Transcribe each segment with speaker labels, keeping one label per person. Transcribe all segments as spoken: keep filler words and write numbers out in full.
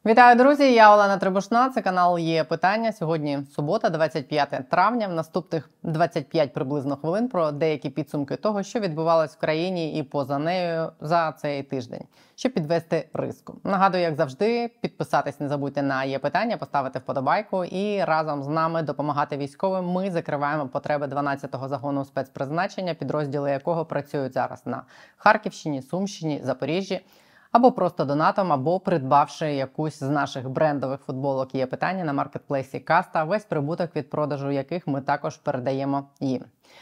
Speaker 1: Вітаю, друзі! Я Олена Требушна, це канал «Є питання». Сьогодні субота, двадцять п'яте травня. В наступних двадцять п'ять приблизно хвилин про деякі підсумки того, що відбувалось в країні і поза нею за цей тиждень, щоб підвести риску. Нагадую, як завжди, підписатись не забудьте на «Є питання», поставити вподобайку і разом з нами допомагати військовим. Ми закриваємо потреби дванадцятого загону спецпризначення, підрозділи якого працюють зараз на Харківщині, Сумщині, Запоріжжі, або просто донатом, або придбавши якусь з наших брендових футболок «Є питання» на маркетплейсі Каста, весь прибуток від продажу яких ми також передаємо їм.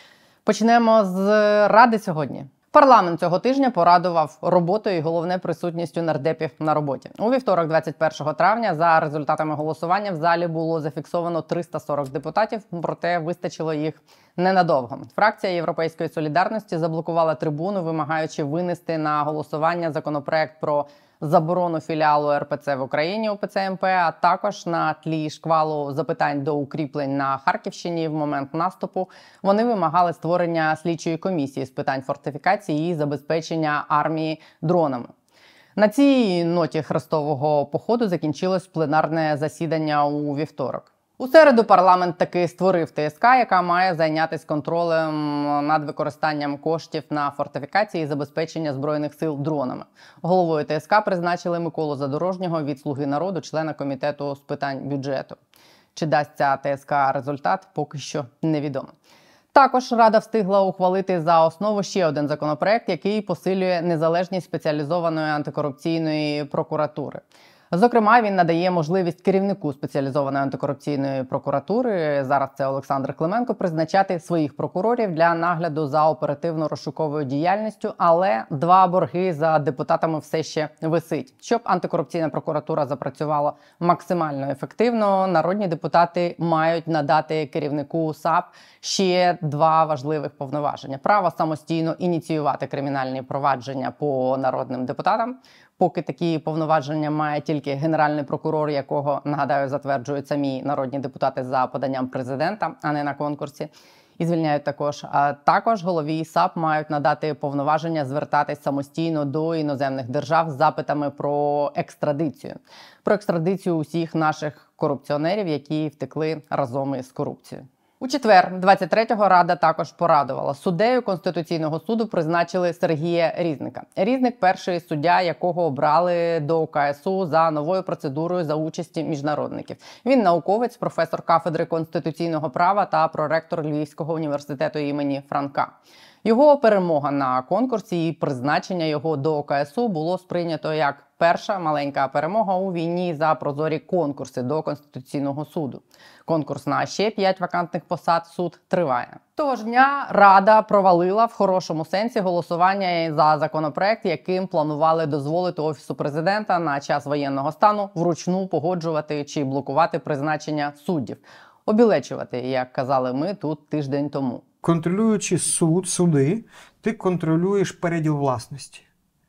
Speaker 1: Почнемо з ради сьогодні. Парламент цього тижня порадував роботою і, головне, присутністю нардепів на роботі. У вівторок, двадцять першого травня, за результатами голосування в залі було зафіксовано триста сорок депутатів, проте вистачило їх ненадовго. Фракція Європейської солідарності заблокувала трибуну, вимагаючи винести на голосування законопроект про заборону філіалу ер пе це в Україні у пе це ем пе, а також на тлі шквалу запитань до укріплень на Харківщині в момент наступу. Вони вимагали створення слідчої комісії з питань фортифікації і забезпечення армії дронами. На цій ноті хрестового походу закінчилось пленарне засідання у вівторок. У середу парламент таки створив те ес ка, яка має зайнятися контролем над використанням коштів на фортифікації і забезпечення Збройних сил дронами. Головою те ес ка призначили Миколу Задорожнього від «Слуги народу», члена комітету з питань бюджету. Чи дасть ця те ес ка результат, поки що невідомо. Також Рада встигла ухвалити за основу ще один законопроект, який посилює незалежність спеціалізованої антикорупційної прокуратури. Зокрема, він надає можливість керівнику спеціалізованої антикорупційної прокуратури, зараз це Олександр Клименко, призначати своїх прокурорів для нагляду за оперативно-розшуковою діяльністю, але два борги за депутатами все ще висить. Щоб антикорупційна прокуратура запрацювала максимально ефективно, народні депутати мають надати керівнику САП ще два важливих повноваження. Право самостійно ініціювати кримінальні провадження по народним депутатам, поки такі повноваження має тільки генеральний прокурор, якого, нагадаю, затверджують самі народні депутати за поданням президента, а не на конкурсі. І звільняють також. А також голові САП мають надати повноваження звертатись самостійно до іноземних держав з запитами про екстрадицію. Про екстрадицію усіх наших корупціонерів, які втекли разом із корупцією. У четвер, двадцять третього, Рада також порадувала. Суддею Конституційного суду призначили Сергія Різника. Різник – перший суддя, якого обрали до ка ес у за новою процедурою за участі міжнародників. Він науковець, професор кафедри конституційного права та проректор Львівського університету імені Франка. Його перемога на конкурсі і призначення його до ка ес у було сприйнято як перша маленька перемога у війні за прозорі конкурси до Конституційного суду. Конкурс на ще п'ять вакантних посад суд триває. Того ж дня Рада провалила в хорошому сенсі голосування за законопроект, яким планували дозволити Офісу президента на час воєнного стану вручну погоджувати чи блокувати призначення суддів. Обілечувати, як казали ми тут тиждень тому.
Speaker 2: Контролюючи суд, суди, ти контролюєш переділ власності.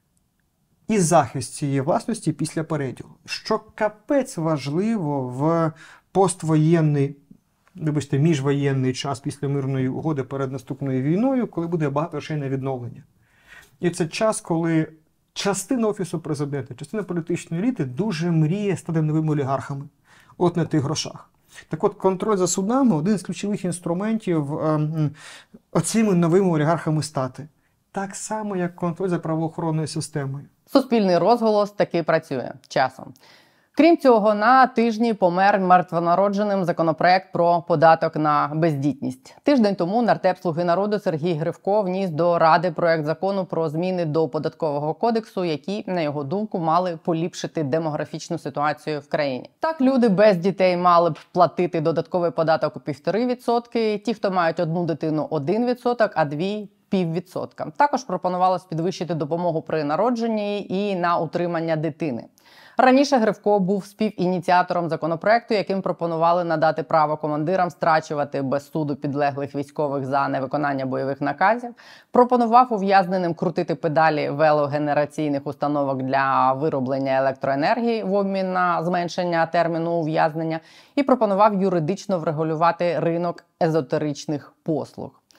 Speaker 2: І захист цієї власності після переділу. Що капець важливо в поствоєнний, вибачте, міжвоєнний час після мирної угоди перед наступною війною, коли буде багато грошей на відновлення. І це час, коли частина Офісу президента, частина політичної еліти дуже мріє стати новими олігархами. От на тих грошах. Так от, контроль за судами – один з ключових інструментів е, оцими новими олігархами стати. Так само, як контроль за правоохоронною системою.
Speaker 1: Суспільний розголос таки працює часом. Крім цього, на тижні помер мертвонародженим законопроект про податок на бездітність. Тиждень тому нардеп «Слуги народу» Сергій Гривко вніс до Ради проект закону про зміни до Податкового кодексу, які, на його думку, мали поліпшити демографічну ситуацію в країні. Так, люди без дітей мали б платити додатковий податок у півтори відсотки, ті, хто мають одну дитину – один відсоток, а дві – піввідсотка. Також пропонувалось підвищити допомогу при народженні і на утримання дитини. Раніше Гривко був співініціатором законопроекту, яким пропонували надати право командирам страчувати без суду підлеглих військових за невиконання бойових наказів, пропонував ув'язненим крутити педалі велогенераційних установок для вироблення електроенергії в обмін на зменшення терміну ув'язнення і пропонував юридично врегулювати ринок езотеричних послуг.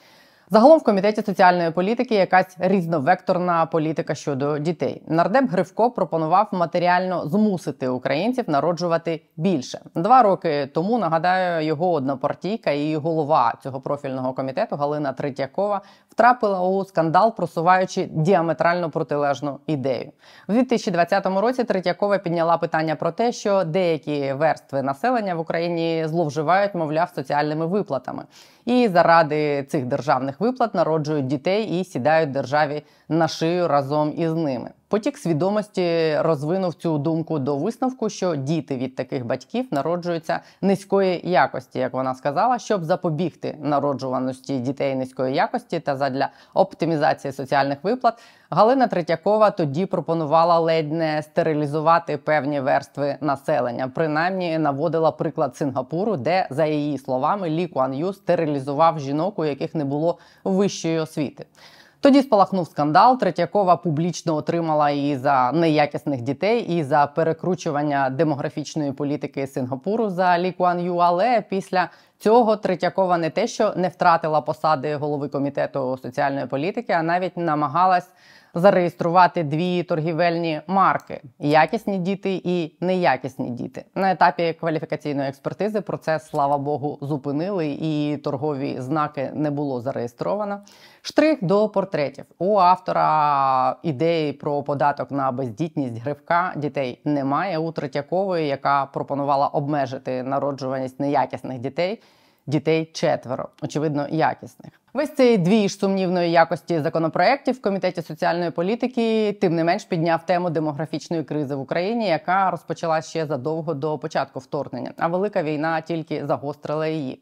Speaker 1: Загалом в Комітеті соціальної політики якась різновекторна політика щодо дітей. Нардеп Гривко пропонував матеріально змусити українців народжувати більше. Два роки тому, нагадаю, його однопартійка і голова цього профільного комітету Галина Третьякова втрапила у скандал, просуваючи діаметрально протилежну ідею. У дві тисячі двадцятому році Третьякова підняла питання про те, що деякі верстви населення в Україні зловживають, мовляв, соціальними виплатами. І заради цих державних виплат народжують дітей і сідають державі на шию разом із ними. Потік свідомості розвинув цю думку до висновку, що діти від таких батьків народжуються низької якості, як вона сказала, щоб запобігти народжуваності дітей низької якості та задля оптимізації соціальних виплат. Галина Третьякова тоді пропонувала ледь не стерилізувати певні верстви населення. Принаймні наводила приклад Сингапуру, де, за її словами, Лі Куан Ю стерилізував жінок, у яких не було вищої освіти. Тоді спалахнув скандал, Третьякова публічно отримала і за неякісних дітей, і за перекручування демографічної політики Сингапуру за Лі Куан Ю, але після цього Третьякова не те, що не втратила посади голови Комітету соціальної політики, а навіть намагалась зареєструвати дві торгівельні марки – якісні діти і неякісні діти. На етапі кваліфікаційної експертизи процес, слава Богу, зупинили і торгові знаки не було зареєстровано. Штрих до портретів. У автора ідеї про податок на бездітність Гривка дітей немає. У Третьякової, яка пропонувала обмежити народжуваність неякісних дітей, дітей четверо, очевидно, якісних. Весь цей двіж сумнівної якості законопроєктів в Комітеті соціальної політики тим не менш підняв тему демографічної кризи в Україні, яка розпочалася ще задовго до початку вторгнення, а велика війна тільки загострила її.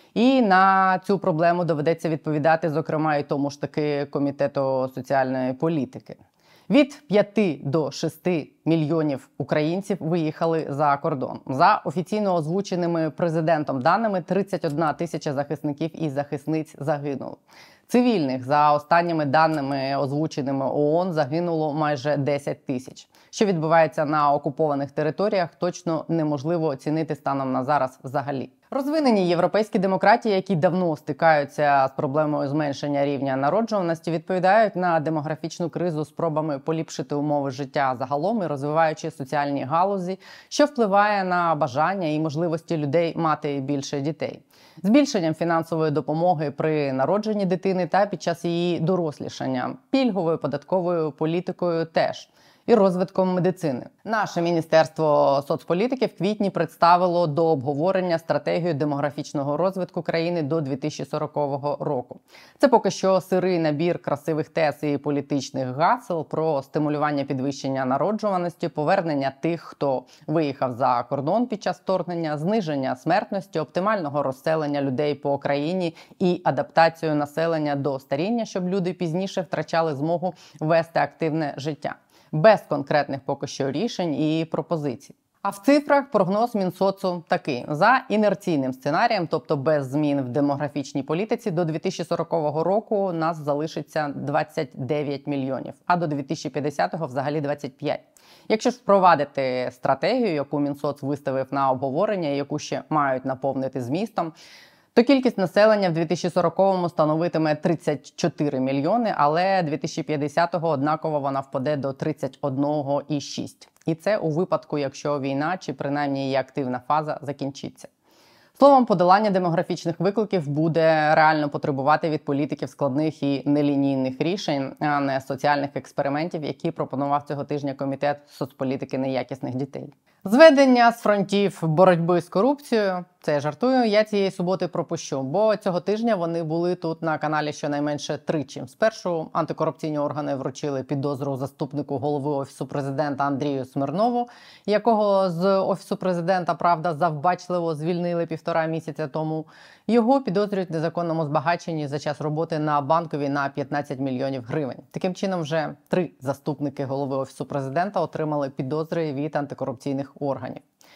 Speaker 1: І на цю проблему доведеться відповідати, зокрема, і тому ж таки Комітету соціальної політики. Від п'яти до шести мільйонів українців виїхали за кордон. За офіційно озвученими президентом даними, тридцять одна тисяча захисників і захисниць загинули. Цивільних, за останніми даними, озвученими ООН, загинуло майже десять тисяч. Що відбувається на окупованих територіях, точно неможливо оцінити станом на зараз взагалі. Розвинені європейські демократії, які давно стикаються з проблемою зменшення рівня народжуваності, відповідають на демографічну кризу спробами поліпшити умови життя загалом і розвиваючи соціальні галузі, що впливає на бажання і можливості людей мати більше дітей. Збільшенням фінансової допомоги при народженні дитини та під час її дорослішання, пільговою податковою політикою теж. І розвитком медицини. Наше Міністерство соцполітики в квітні представило до обговорення стратегію демографічного розвитку країни до дві тисячі сорокового року. Це поки що сирий набір красивих тез і політичних гасел про стимулювання підвищення народжуваності, повернення тих, хто виїхав за кордон під час вторгнення, зниження смертності, оптимального розселення людей по країні і адаптацію населення до старіння, щоб люди пізніше втрачали змогу вести активне життя. Без конкретних поки що рішень і пропозицій. А в цифрах прогноз Мінсоцу такий. За інерційним сценарієм, тобто без змін в демографічній політиці, до дві тисячі сорокового року нас залишиться двадцять дев'ять мільйонів, а до дві тисячі п'ятдесятого взагалі двадцять п'ять. Якщо ж впровадити стратегію, яку Мінсоц виставив на обговорення, яку ще мають наповнити змістом, то кількість населення в дві тисячі сороковому становитиме тридцять чотири мільйони, але дві тисячі п'ятдесятого однаково вона впаде до тридцять один цілих шість. І це у випадку, якщо війна чи принаймні її активна фаза закінчиться. Словом, подолання демографічних викликів буде реально потребувати від політиків складних і нелінійних рішень, а не соціальних експериментів, які пропонував цього тижня Комітет соцполітики неякісних дітей. Зведення з фронтів боротьби з корупцією – це я жартую, я цієї суботи пропущу, бо цього тижня вони були тут на каналі щонайменше тричі. Спершу антикорупційні органи вручили підозру заступнику голови Офісу Президента Андрію Смирнову, якого з Офісу Президента, правда, завбачливо звільнили півтора місяця тому. Його підозрюють в незаконному збагаченні за час роботи на Банковій на п'ятнадцять мільйонів гривень. Таким чином, вже три заступники голови Офісу Президента отримали підозри від антикорупційних органів.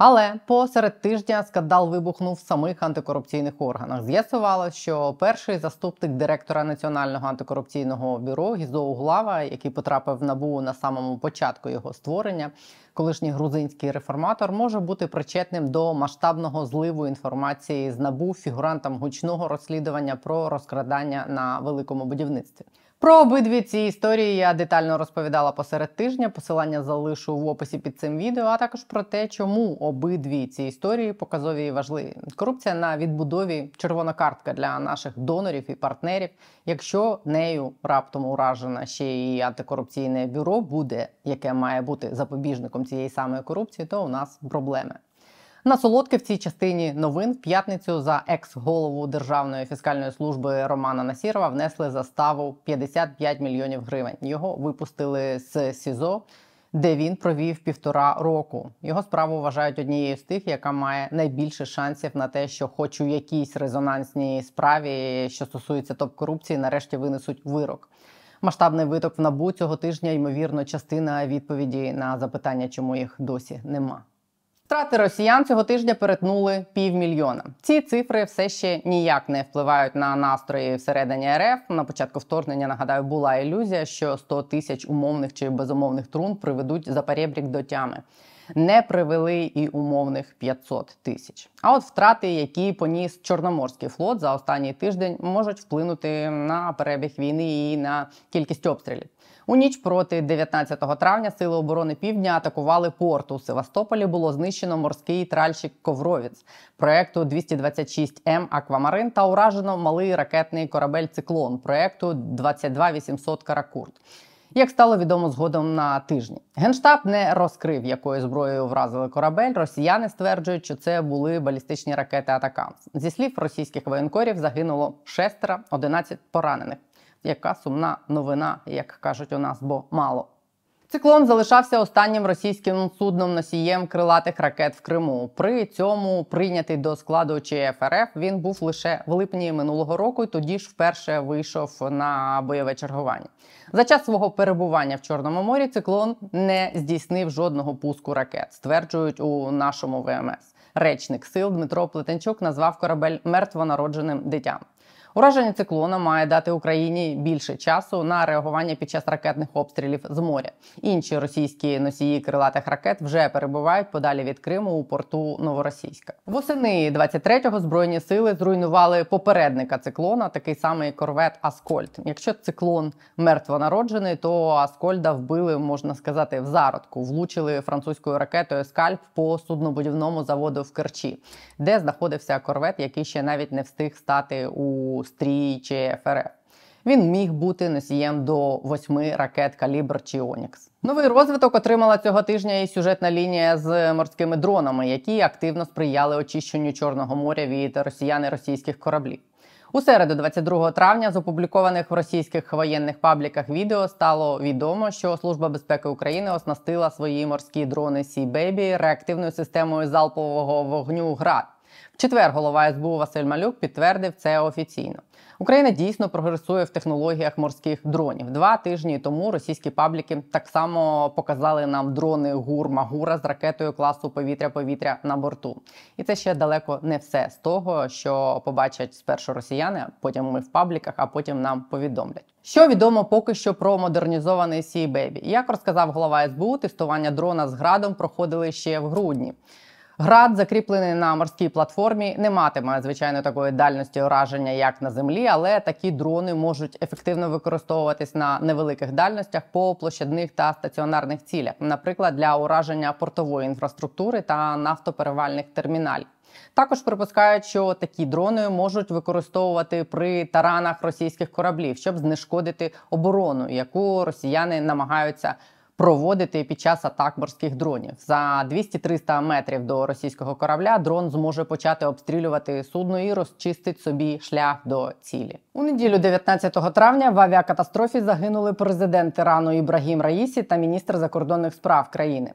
Speaker 1: Але посеред тижня скандал вибухнув в самих антикорупційних органах. З'ясувалося, що перший заступник директора Національного антикорупційного бюро Гізо Углава, який потрапив в НАБУ на самому початку його створення, колишній грузинський реформатор, може бути причетним до масштабного зливу інформації з НАБУ фігурантам гучного розслідування про розкрадання на великому будівництві. Про обидві ці історії я детально розповідала посеред тижня, посилання залишу в описі під цим відео, а також про те, чому обидві ці історії показові і важливі. Корупція на відбудові – червона картка для наших донорів і партнерів. Якщо нею раптом уражена ще і антикорупційне бюро буде, яке має бути запобіжником цієї самої корупції, то у нас проблеми. На солодке в цій частині новин в п'ятницю за екс-голову Державної фіскальної служби Романа Насірова внесли заставу п'ятдесят п'ять мільйонів гривень. Його випустили з СІЗО, де він провів півтора року. Його справу вважають однією з тих, яка має найбільше шансів на те, що хоч у якійсь резонансній справі, що стосується топ-корупції, нарешті винесуть вирок. Масштабний виток в НАБУ цього тижня, ймовірно, частина відповіді на запитання, чому їх досі нема. Втрати росіян цього тижня перетнули півмільйона. Ці цифри все ще ніяк не впливають на настрої всередині РФ. На початку вторгнення, нагадаю, була ілюзія, що сто тисяч умовних чи безумовних трун приведуть Запорєбрік до тями. Не привели і умовних п'ятсот тисяч. А от втрати, які поніс Чорноморський флот за останній тиждень, можуть вплинути на перебіг війни і на кількість обстрілів. У ніч проти дев'ятнадцятого травня Сили оборони Півдня атакували порт. У Севастополі було знищено морський тральщик «Ковровець» проєкту двісті двадцять шість М «Аквамарин» та уражено малий ракетний корабель «Циклон» проєкту двадцять два вісімсот «Каракурт». Як стало відомо згодом на тижні. Генштаб не розкрив, якою зброєю вразили корабель. Росіяни стверджують, що це були балістичні ракети «Атакамс». Зі слів російських воєнкорів загинуло шестеро, одинадцять поранених. Яка сумна новина, як кажуть у нас, бо мало. «Циклон» залишався останнім російським судном-носієм крилатих ракет в Криму. При цьому прийнятий до складу ЧФ РФ він був лише в липні минулого року, і тоді ж вперше вийшов на бойове чергування. За час свого перебування в Чорному морі «Циклон» не здійснив жодного пуску ракет, стверджують у нашому ВМС. Речник сил Дмитро Плетенчук назвав корабель мертвонародженим дитям. Ураження «Циклона» має дати Україні більше часу на реагування під час ракетних обстрілів з моря. Інші російські носії крилатих ракет вже перебувають подалі від Криму у порту Новоросійська. Восени двадцять третього Збройні сили зруйнували попередника «Циклона», такий самий корвет «Аскольд». Якщо «Циклон» мертвонароджений, то «Аскольда» вбили, можна сказати, в зародку. Влучили французькою ракетою «Скальп» по суднобудівному заводу в Керчі, де знаходився корвет, який ще навіть не встиг стати у стрій ЧФ РФ. Він міг бути носієм до восьми ракет «Калібр» чи «Онікс». Новий розвиток отримала цього тижня і сюжетна лінія з морськими дронами, які активно сприяли очищенню Чорного моря від росіян і російських кораблів. У середу, двадцять другого травня, з опублікованих в російських воєнних пабліках відео стало відомо, що Служба безпеки України оснастила свої морські дрони Сі Бейбі реактивною системою залпового вогню «Град». В четвер голова ес бе у Василь Малюк підтвердив це офіційно. Україна дійсно прогресує в технологіях морських дронів. Два тижні тому російські пабліки так само показали нам дрони ГУР-Магура з ракетою класу повітря-повітря на борту. І це ще далеко не все з того, що побачать спершу росіяни, потім ми в пабліках, а потім нам повідомлять. Що відомо поки що про модернізований Сі Бейбі? Як розказав голова ес бе у, тестування дрона з «Градом» проходили ще в грудні. «Град», закріплений на морській платформі, не матиме, звичайно, такої дальності ураження, як на землі, але такі дрони можуть ефективно використовуватись на невеликих дальностях по площадних та стаціонарних цілях, наприклад, для ураження портової інфраструктури та нафтоперевальних терміналів. Також припускають, що такі дрони можуть використовувати при таранах російських кораблів, щоб знешкодити оборону, яку росіяни намагаються проводити під час атак морських дронів. За двісті-триста метрів до російського корабля дрон зможе почати обстрілювати судно і розчистить собі шлях до цілі. У неділю дев'ятнадцятого травня в авіакатастрофі загинули президент Ірану Ібрагім Раїсі та міністр закордонних справ країни.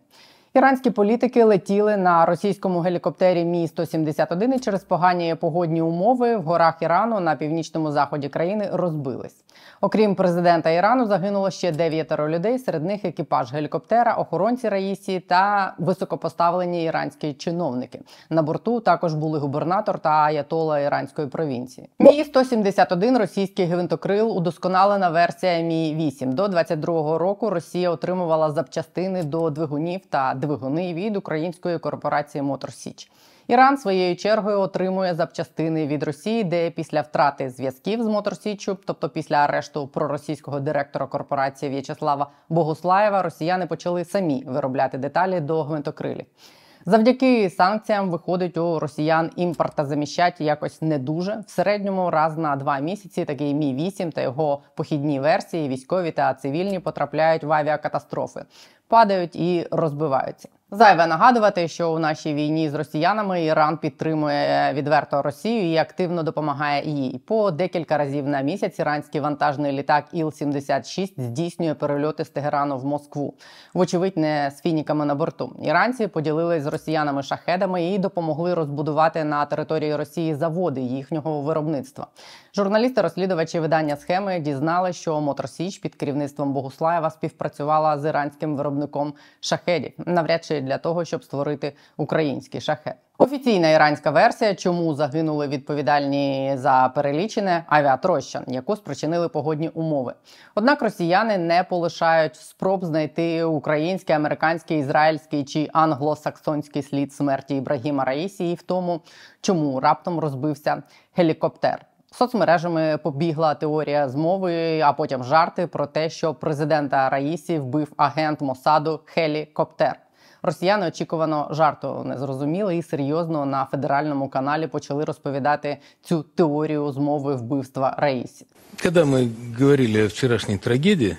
Speaker 1: Іранські політики летіли на російському гелікоптері Мі сто сімдесят один і через погані погодні умови в горах Ірану на північному заході країни розбились. Окрім президента Ірану, загинуло ще дев'ятеро людей, серед них екіпаж гелікоптера, охоронці Раїсі та високопоставлені іранські чиновники. На борту також були губернатор та аятола іранської провінції. Мі сто сімдесят один – російський гвинтокрил, удосконалена версія Мі вісім. До двадцять другого року Росія отримувала запчастини до двигунів та двигуни від української корпорації «Мотор Січ». Іран своєю чергою отримує запчастини від Росії, де після втрати зв'язків з «Мотор Січчю», тобто після арешту проросійського директора корпорації В'ячеслава Богуслаєва, росіяни почали самі виробляти деталі до гвинтокрилів. Завдяки санкціям, виходить, у росіян імпортозаміщать якось не дуже. В середньому раз на два місяці такий Мі вісім та його похідні версії, військові та цивільні, потрапляють в авіакатастрофи, падають і розбиваються. Зайве нагадувати, що у нашій війні з росіянами Іран підтримує відверто Росію і активно допомагає їй. По декілька разів на місяць іранський вантажний літак Іл сімдесят шість здійснює перельоти з Тегерану в Москву. Вочевидь, не з фініками на борту. Іранці поділились з росіянами шахедами і допомогли розбудувати на території Росії заводи їхнього виробництва. Журналісти-розслідувачі видання «Схеми» дізнали, що «Мотор Січ» під керівництвом Богуслаєва співпрацювала з іранським виробником шахедів. Навряд чи для того, щоб створити український шахед. Офіційна іранська версія, чому загинули відповідальні за перелічене – авіатроща, яку спричинили погодні умови. Однак росіяни не полишають спроб знайти український, американський, ізраїльський чи англосаксонський слід смерті Ібрагіма Раїсі і в тому, чому раптом розбився гелікоптер. Соцмережами побігла теорія змови, а потім жарти про те, що президента Раїсі вбив агент Мосаду гелікоптер. Росіяни очікувано жарту не зрозуміли і серйозно на федеральному каналі почали розповідати цю теорію змови вбивства Раїсі.
Speaker 3: Когда мы говорили о вчерашней трагедии,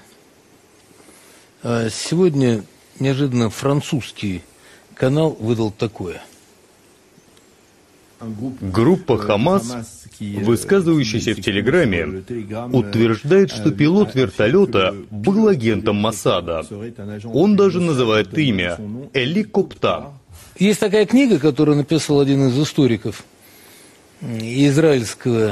Speaker 3: сегодня неожиданно французский канал выдал такое.
Speaker 4: Группа «Хамас», высказывающаяся в Телеграме, утверждает, что пилот вертолета был агентом Моссада. Он даже называет имя – Эликоптар.
Speaker 3: Есть такая книга, которую написал один из историков израильского,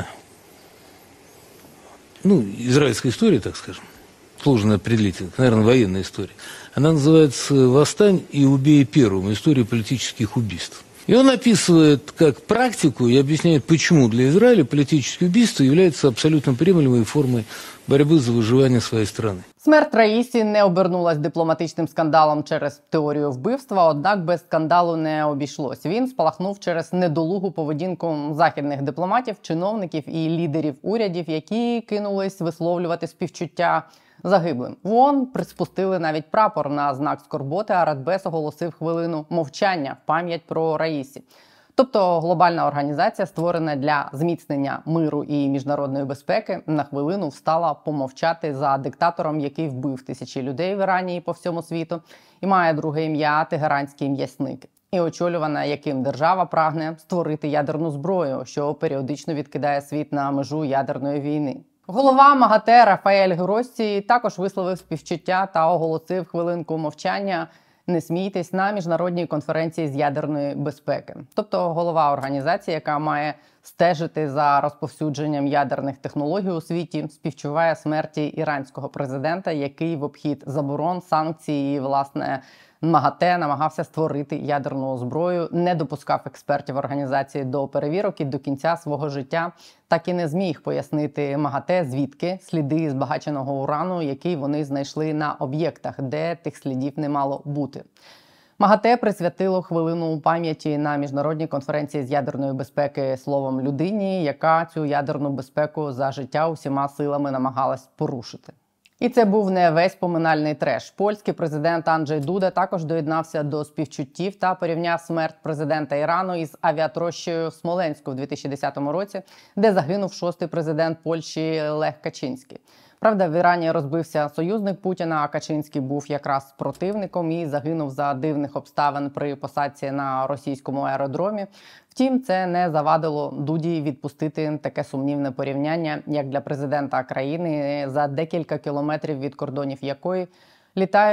Speaker 3: ну, израильской истории, так скажем, сложно определить, наверное, военная история. Она называется «Восстань и убей первым. История политических убийств». И он описывает как практику и объясняет, почему для Израиля политические убийства являются абсолютно приемлемой формой борьбы за выживание своей страны.
Speaker 1: Смерть Раїсі не обернулась дипломатичним скандалом через теорію вбивства, однак без скандалу не обійшлось. Він спалахнув через недолугу поведінку західних дипломатів, чиновників і лідерів урядів, які кинулись висловлювати співчуття загиблим. В ООН приспустили навіть прапор на знак скорботи, а Радбез оголосив хвилину мовчання в пам'ять про Раїсі. Тобто глобальна організація, створена для зміцнення миру і міжнародної безпеки, на хвилину встала помовчати за диктатором, який вбив тисячі людей в Ірані і по всьому світу, і має друге ім'я – Тегеранський м'ясник. І очолювана яким держава прагне створити ядерну зброю, що періодично відкидає світ на межу ядерної війни. Голова МАГАТЕ Рафаель Гроссі також висловив співчуття та оголосив хвилинку мовчання «Не смійтесь» на міжнародній конференції з ядерної безпеки. Тобто голова організації, яка має стежити за розповсюдженням ядерних технологій у світі, співчуває смерті іранського президента, який в обхід заборон, санкцій і, власне, МАГАТЕ намагався створити ядерну зброю, не допускав експертів організації до перевірок і до кінця свого життя так і не зміг пояснити МАГАТЕ, звідки сліди збагаченого урану, який вони знайшли на об'єктах, де тих слідів не мало бути. МАГАТЕ присвятило хвилину пам'яті на міжнародній конференції з ядерної безпеки словом людині, яка цю ядерну безпеку за життя усіма силами намагалась порушити. І це був не весь поминальний треш. Польський президент Анджей Дуда також доєднався до співчуттів та порівняв смерть президента Ірану із авіатрощею в Смоленську в дві тисячі десятому році, де загинув шостий президент Польщі Лех Качинський. Правда, в Ірані розбився союзник Путіна, а Качинський був якраз противником і загинув за дивних обставин при посадці на російському аеродромі. Втім, це не завадило Дуді відпустити таке сумнівне порівняння, як для президента країни, за декілька кілометрів від кордонів якої літають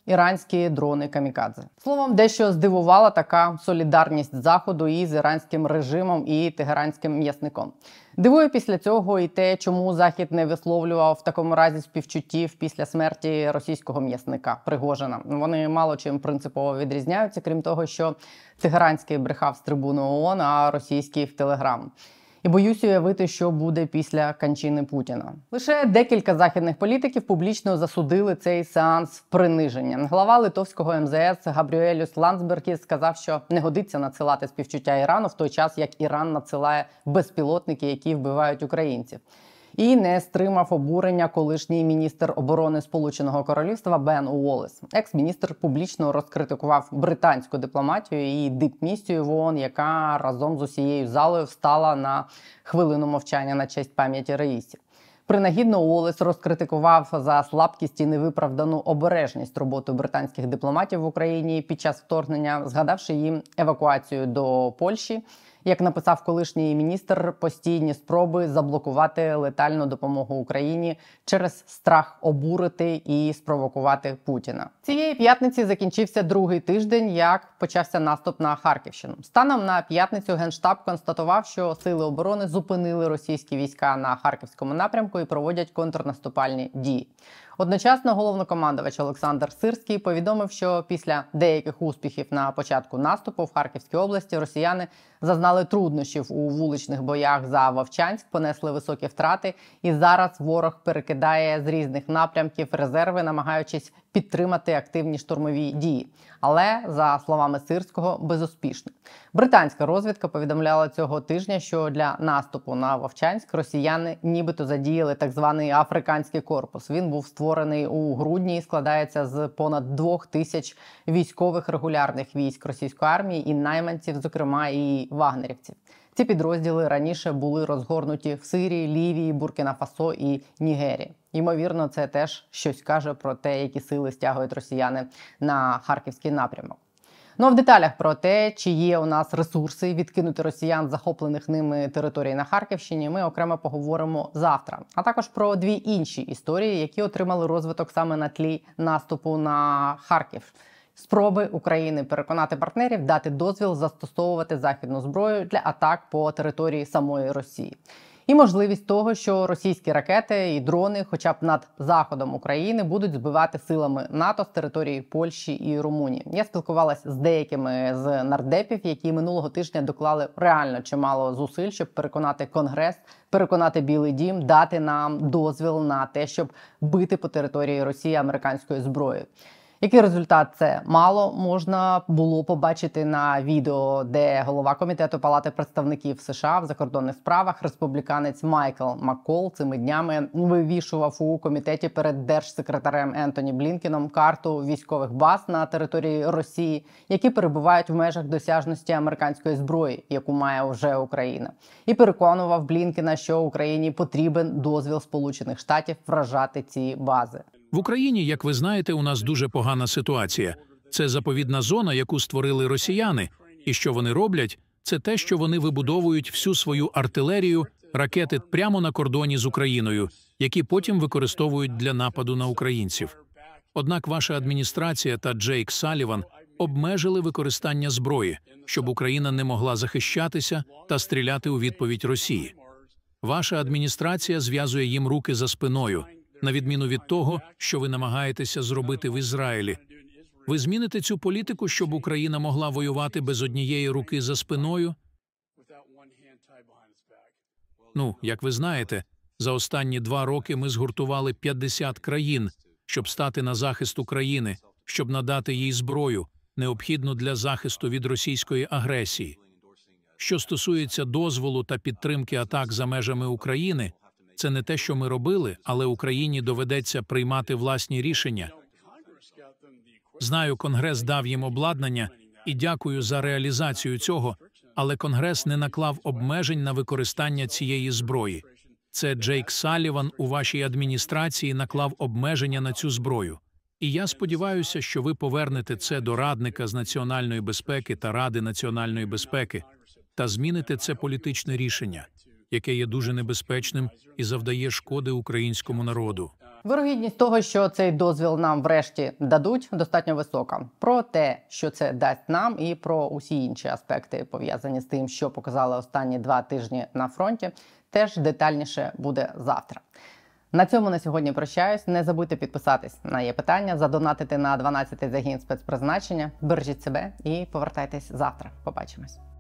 Speaker 1: іранські дрони камікадзе. Словом, дещо здивувала така солідарність Заходу із іранським режимом і тегеранським м'ясником. Дивує після цього і те, чому Захід не висловлював в такому разі співчуттів після смерті російського м'ясника Пригожина. Вони мало чим принципово відрізняються, крім того, що тегеранський брехав з трибуни ООН, а російський в Телеграм. І боюсь уявити, що буде після кончини Путіна. Лише декілька західних політиків публічно засудили цей сеанс приниження. Глава литовського ем зе ес Габріелюс Ландсбергіс сказав, що не годиться надсилати співчуття Ірану в той час, як Іран надсилає безпілотники, які вбивають українців. І не стримав обурення колишній міністр оборони Сполученого Королівства Бен Уоллес. Екс-міністр публічно розкритикував британську дипломатію і дипмісію в ООН, яка разом з усією залою встала на хвилину мовчання на честь пам'яті раїсів. Принагідно Уоллес розкритикував за слабкість і невиправдану обережність роботи британських дипломатів в Україні під час вторгнення, згадавши їм евакуацію до Польщі. Як написав колишній міністр, постійні спроби заблокувати летальну допомогу Україні через страх обурити і спровокувати Путіна. Цієї п'ятниці закінчився другий тиждень, як почався наступ на Харківщину. Станом на п'ятницю Генштаб констатував, що сили оборони зупинили російські війська на Харківському напрямку і проводять контрнаступальні дії. Одночасно головнокомандувач Олександр Сирський повідомив, що після деяких успіхів на початку наступу в Харківській області росіяни зазнали труднощів у вуличних боях за Вовчанськ, понесли високі втрати, і зараз ворог перекидає з різних напрямків резерви, намагаючись підтримати активні штурмові дії. Але, за словами Сирського, безуспішно. Британська розвідка повідомляла цього тижня, що для наступу на Вовчанськ росіяни нібито задіяли так званий африканський корпус. Він був створений у грудні і складається з понад двох тисяч військових регулярних військ російської армії і найманців, зокрема і вагнерівців. Ці підрозділи раніше були розгорнуті в Сирії, Лівії, Буркіна-Фасо і Нігерії. Ймовірно, це теж щось каже про те, які сили стягують росіяни на Харківський напрямок. Ну а в деталях про те, чи є у нас ресурси відкинути росіян з захоплених ними територій на Харківщині, ми окремо поговоримо завтра. А також про дві інші історії, які отримали розвиток саме на тлі наступу на Харків. Спроби України переконати партнерів дати дозвіл застосовувати західну зброю для атак по території самої Росії. І можливість того, що російські ракети і дрони, хоча б над заходом України, будуть збивати силами НАТО з території Польщі і Румунії. Я спілкувалася з деякими з нардепів, які минулого тижня доклали реально чимало зусиль, щоб переконати Конгрес, переконати Білий дім, дати нам дозвіл на те, щоб бити по території Росії американською зброєю. Який результат це мало можна було побачити на відео, де голова комітету Палати представників США в закордонних справах, республіканець Майкл Маккол, цими днями вивішував у комітеті перед держсекретарем Ентоні Блінкеном карту військових баз на території Росії, які перебувають в межах досяжності американської зброї, яку має вже Україна. І переконував Блінкена, що Україні потрібен дозвіл Сполучених Штатів вражати ці бази.
Speaker 5: В Україні, як ви знаєте, у нас дуже погана ситуація. Це заповідна зона, яку створили росіяни. І що вони роблять? Це те, що вони вибудовують всю свою артилерію, ракети прямо на кордоні з Україною, які потім використовують для нападу на українців. Однак ваша адміністрація та Джейк Салліван обмежили використання зброї, щоб Україна не могла захищатися та стріляти у відповідь Росії. Ваша адміністрація зв'язує їм руки за спиною, на відміну від того, що ви намагаєтеся зробити в Ізраїлі. Ви зміните цю політику, щоб Україна могла воювати без однієї руки за спиною? Ну, як ви знаєте, за останні два роки ми згуртували п'ятдесят країн, щоб стати на захист України, щоб надати їй зброю, необхідну для захисту від російської агресії. Що стосується дозволу та підтримки атак за межами України, це не те, що ми робили, але Україні доведеться приймати власні рішення. Знаю, Конгрес дав їм обладнання і дякую за реалізацію цього, але Конгрес не наклав обмежень на використання цієї зброї. Це Джейк Салліван у вашій адміністрації наклав обмеження на цю зброю. І я сподіваюся, що ви повернете це до радника з національної безпеки та Ради національної безпеки та зміните це політичне рішення, яке є дуже небезпечним і завдає шкоди українському народу.
Speaker 1: Вирогідність того, що цей дозвіл нам врешті дадуть, достатньо висока. Про те, що це дасть нам, і про усі інші аспекти, пов'язані з тим, що показали останні два тижні на фронті, теж детальніше буде завтра. На цьому на сьогодні прощаюсь. Не забудьте підписатись на «Є питання», задонатити на дванадцятий загін спецпризначення. Бережіть себе і повертайтесь завтра. Побачимось.